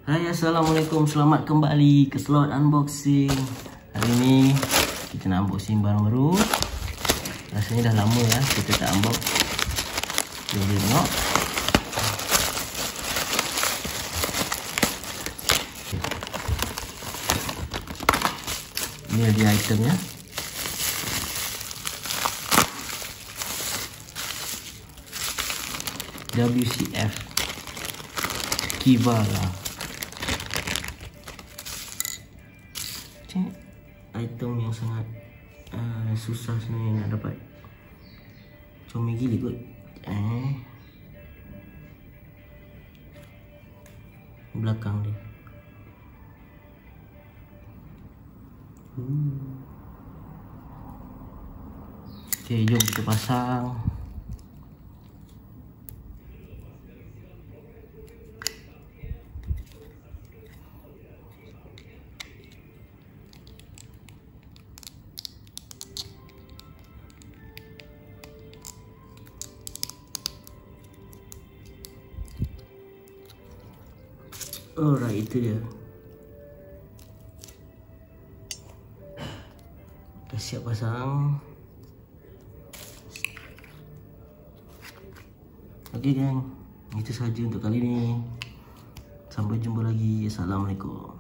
Hai, assalamualaikum, selamat kembali ke slot unboxing. Hari ini kita nak unboxing barang baru. Rasanya dah lama ya kita tak unbox. Jom tengok. Ini dia itemnya. WCF Kiva lah. Item yang sangat susah sebenarnya nak dapat. Comel gila kot. Belakang dia. Okay, jom kita pasang. Alright, itu dia. Dah siap pasang. Okey gang, itu sahaja untuk kali ini. Sampai jumpa lagi. Assalamualaikum.